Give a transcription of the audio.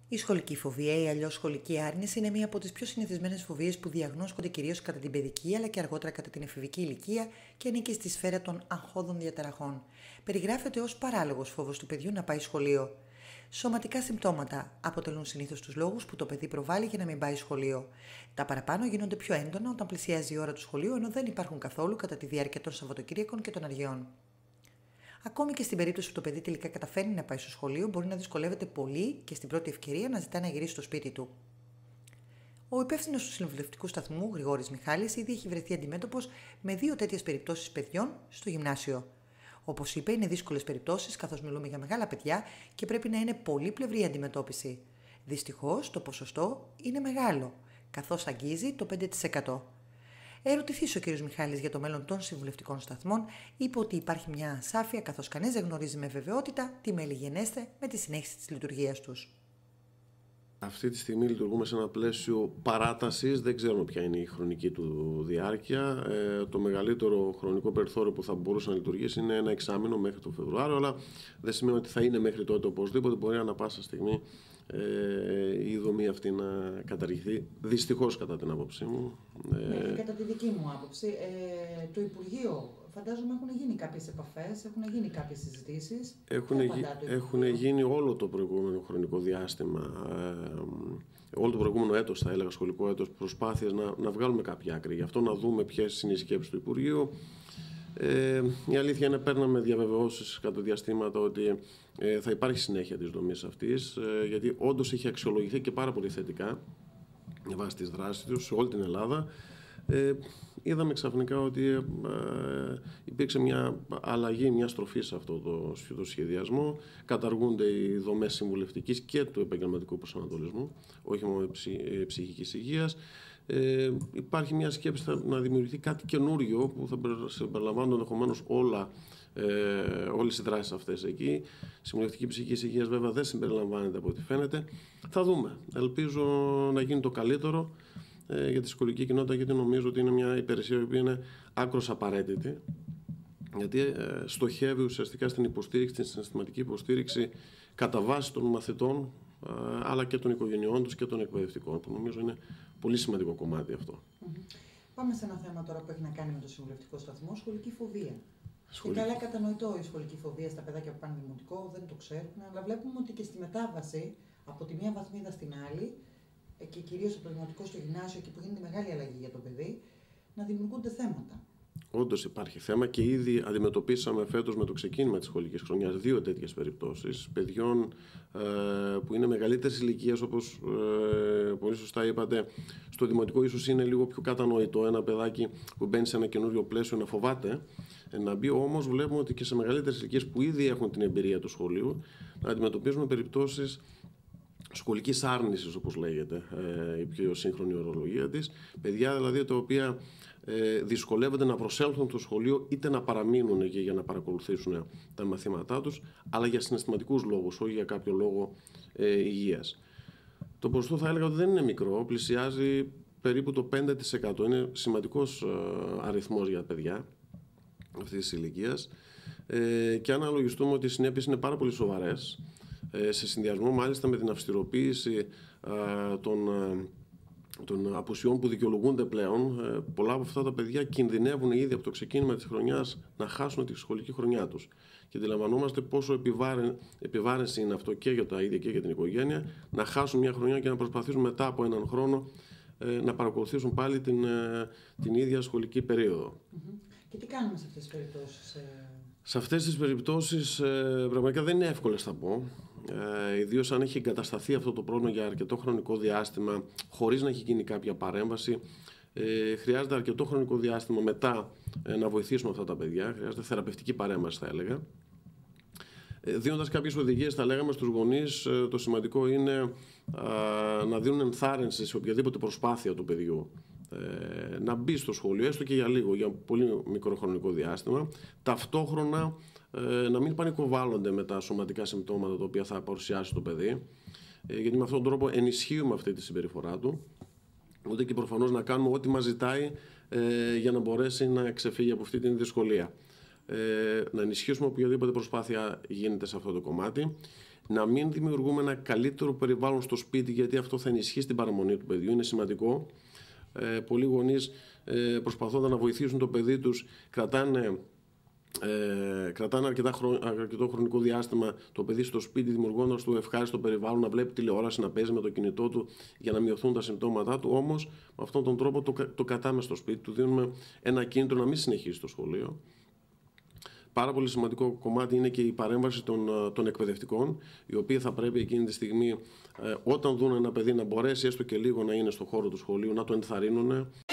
Η σχολική φοβία ή αλλιώς σχολική άρνηση είναι μία από τις πιο συνηθισμένες φοβίες που διαγνώσκονται κυρίως κατά την παιδική αλλά και αργότερα κατά την εφηβική ηλικία και ανήκει στη σφαίρα των αγχώδων διαταραχών. Περιγράφεται ως παράλογος φόβος του παιδιού να πάει σχολείο. Σωματικά συμπτώματα αποτελούν συνήθως τους λόγους που το παιδί προβάλλει για να μην πάει σχολείο. Τα παραπάνω γίνονται πιο έντονα όταν πλησιάζει η ώρα του σχολείου, ενώ δεν υπάρχουν καθόλου κατά τη διάρκεια των Σαββατοκύριακων και των Αργιών. Ακόμη και στην περίπτωση που το παιδί τελικά καταφέρνει να πάει στο σχολείο, μπορεί να δυσκολεύεται πολύ και στην πρώτη ευκαιρία να ζητά να γυρίσει στο σπίτι του. Ο υπεύθυνος του συμβουλευτικού σταθμού, Γρηγόρης Μιχάλης, ήδη έχει βρεθεί αντιμέτωπος με 2 τέτοιες περιπτώσεις παιδιών στο γυμνάσιο. Όπως είπε, είναι δύσκολες περιπτώσεις, καθώς μιλούμε για μεγάλα παιδιά και πρέπει να είναι πολύπλευρη η αντιμετώπιση. Δυστυχώς, το ποσοστό είναι μεγάλο, καθώς αγγίζει το 5%. Ερωτηθείς ο κ. Μιχάλης για το μέλλον των συμβουλευτικών σταθμών, είπε ότι υπάρχει μια ασάφεια, καθώς κανείς δεν γνωρίζει με βεβαιότητα τι μέλη γενέστε με τη συνέχιση της λειτουργίας τους. Αυτή τη στιγμή λειτουργούμε σε ένα πλαίσιο παράτασης, δεν ξέρουμε ποια είναι η χρονική του διάρκεια. Το μεγαλύτερο χρονικό περιθώριο που θα μπορούσε να λειτουργήσει είναι 1 εξάμηνο μέχρι το Φεβρουάριο, αλλά δεν σημαίνει ότι θα είναι μέχρι τότε οπωσδήποτε. Μπορεί ανά πάσα στιγμή η δομή αυτή να καταργηθεί. Δυστυχώς, κατά την άποψή μου. Κατά τη δική μου άποψη, το Υπουργείο, φαντάζομαι έχουν γίνει κάποιες επαφές, έχουν γίνει κάποιες συζητήσεις. Έχουν γίνει όλο το προηγούμενο χρονικό διάστημα, όλο το προηγούμενο έτος, θα έλεγα, σχολικό έτος, προσπάθειες να βγάλουμε κάποια άκρη. Γι' αυτό να δούμε ποιες είναι οι σκέψεις του Υπουργείου. Η αλήθεια είναι, παίρναμε διαβεβαιώσεις κατά διαστήματα ότι θα υπάρχει συνέχεια της δομής αυτής, γιατί όντως έχει αξιολογηθεί και πάρα πολύ θετικά βάσει τις δράσεις τους σε όλη την Ελλάδα. Είδαμε ξαφνικά ότι υπήρξε μια αλλαγή, μια στροφή σε αυτό το σχεδιασμό. Καταργούνται οι δομές συμβουλευτικής και του επαγγελματικού προσανατολισμού, όχι μόνο ψυχικής υγείας. Υπάρχει μια σκέψη να δημιουργηθεί κάτι καινούριο που θα συμπεριλαμβάνουν ενδεχομένως όλες οι δράσεις αυτές εκεί. Συμβουλευτική ψυχικής υγείας βέβαια δεν συμπεριλαμβάνεται από ό,τι φαίνεται. Θα δούμε. Ελπίζω να γίνει το καλύτερο για τη σχολική κοινότητα, γιατί νομίζω ότι είναι μια υπηρεσία που είναι άκρως απαραίτητη, γιατί στοχεύει ουσιαστικά στην υποστήριξη, στην συναισθηματική υποστήριξη κατά βάση των μαθητών, αλλά και των οικογενειών τους και των εκπαιδευτικών, που νομίζω είναι πολύ σημαντικό κομμάτι αυτό. Πάμε σε ένα θέμα τώρα που έχει να κάνει με το συμβουλευτικό σταθμό, σχολική φοβία. Και καλά κατανοητό η σχολική φοβία στα παιδάκια που πάνε δημοτικό, δεν το ξέρουν, αλλά βλέπουμε ότι και στη μετάβαση από τη μία βαθμίδα στην άλλη, και κυρίως από το δημοτικό στο γυμνάσιο, εκεί που γίνεται μεγάλη αλλαγή για το παιδί, να δημιουργούνται θέματα. Όντως υπάρχει θέμα και ήδη αντιμετωπίσαμε φέτος με το ξεκίνημα της σχολικής χρονιάς 2 τέτοιες περιπτώσεις παιδιών που είναι μεγαλύτερης ηλικίας, όπως πολύ σωστά είπατε. Στο δημοτικό ίσως είναι λίγο πιο κατανοητό ένα παιδάκι που μπαίνει σε ένα καινούριο πλαίσιο να φοβάται να μπει, όμως βλέπουμε ότι και σε μεγαλύτερες ηλικίες που ήδη έχουν την εμπειρία του σχολείου να αντιμετωπίζουμε περιπτώσεις σχολικής άρνησης, όπως λέγεται η πιο σύγχρονη ορολογία της. Παιδιά δηλαδή τα οποία δυσκολεύονται να προσέλθουν στο σχολείο, είτε να παραμείνουν εκεί για να παρακολουθήσουν τα μαθήματά τους, αλλά για συναισθηματικούς λόγους, όχι για κάποιο λόγο υγείας. Το ποσοστό θα έλεγα ότι δεν είναι μικρό, πλησιάζει περίπου το 5%. Είναι σημαντικός αριθμός για παιδιά αυτής της ηλικίας, και αν αναλογιστούμε ότι οι συνέπειες είναι πάρα πολύ σοβαρές, σε συνδυασμό μάλιστα με την αυστηροποίηση των απουσιών που δικαιολογούνται πλέον, πολλά από αυτά τα παιδιά κινδυνεύουν ήδη από το ξεκίνημα της χρονιάς να χάσουν τη σχολική χρονιά τους. Και αντιλαμβανόμαστε πόσο επιβάρυνση είναι αυτό και για τα ίδια και για την οικογένεια, να χάσουν μια χρονιά και να προσπαθήσουν μετά από έναν χρόνο να παρακολουθήσουν πάλι την ίδια σχολική περίοδο. Και τι κάνουμε σε αυτές τις περιπτώσεις? Σε αυτές τις περιπτώσεις πραγματικά δεν είναι εύκολες, θα πω. Ιδίως αν έχει εγκατασταθεί αυτό το πρόβλημα για αρκετό χρονικό διάστημα χωρίς να έχει γίνει κάποια παρέμβαση. Χρειάζεται αρκετό χρονικό διάστημα μετά να βοηθήσουμε αυτά τα παιδιά. Χρειάζεται θεραπευτική παρέμβαση, θα έλεγα. Δίνοντας κάποιες οδηγίες, θα λέγαμε στους γονείς, το σημαντικό είναι να δίνουν ενθάρρυνση σε οποιαδήποτε προσπάθεια του παιδιού να μπει στο σχολείο, έστω και για λίγο, για πολύ μικρό χρονικό διάστημα. Ταυτόχρονα να μην πανικοβάλλονται με τα σωματικά συμπτώματα τα οποία θα παρουσιάσει το παιδί, γιατί με αυτόν τον τρόπο ενισχύουμε αυτή τη συμπεριφορά του, ούτε και προφανώς να κάνουμε ό,τι μας ζητάει για να μπορέσει να ξεφύγει από αυτή την δυσκολία. Να ενισχύσουμε οποιαδήποτε προσπάθεια γίνεται σε αυτό το κομμάτι. να μην δημιουργούμε ένα καλύτερο περιβάλλον στο σπίτι, γιατί αυτό θα ενισχύσει την παραμονή του παιδιού. Είναι σημαντικό. Πολλοί γονείς προσπαθώντας να βοηθήσουν το παιδί τους κρατάνε αρκετό χρονικό διάστημα το παιδί στο σπίτι, δημιουργώντας του ευχάριστο περιβάλλον, να βλέπει τηλεόραση, να παίζει με το κινητό του για να μειωθούν τα συμπτώματά του. Όμως με αυτόν τον τρόπο το κρατάμε στο σπίτι, του δίνουμε ένα κίνητρο να μην συνεχίσει το σχολείο. Πάρα πολύ σημαντικό κομμάτι είναι και η παρέμβαση των εκπαιδευτικών, οι οποίοι θα πρέπει εκείνη τη στιγμή, όταν δουν ένα παιδί να μπορέσει έστω και λίγο να είναι στο χώρο του σχολείου, να το ενθαρρύνουν,